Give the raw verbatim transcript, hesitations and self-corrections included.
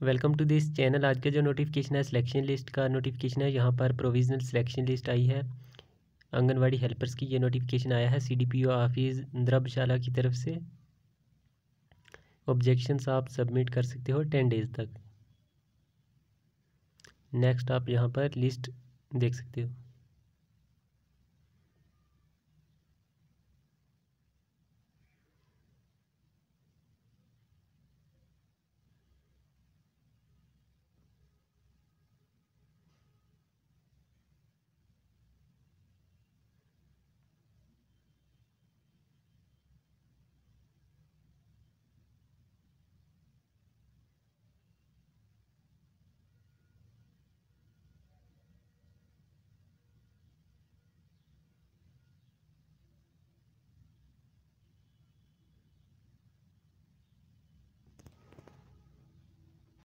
Welcome to this channel. आज का जो नोटिफिकेशन है सिलेक्शन लिस्ट का नोटिफिकेशन है। यहाँ पर प्रोविजनल सिलेक्शन लिस्ट आई है आंगनवाड़ी हेल्पर्स की। ये नोटिफिकेशन आया है सीडीपीओ ऑफिस द्रबशाला की तरफ से। ऑब्जेक्शंस आप सबमिट कर सकते हो टेन डेज तक। नेक्स्ट आप यहाँ पर लिस्ट देख सकते हो।